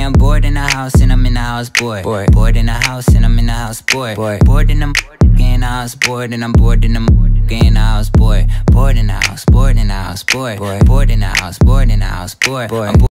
I'm bored in the house and I'm in the house, bored. Bored in the house and I'm in the house, bored. Bored in the in the house, bored and I'm bored in the in the house, bored. Bored in the house, bored in the house, bored. Bored in the house, bored in the house, bored.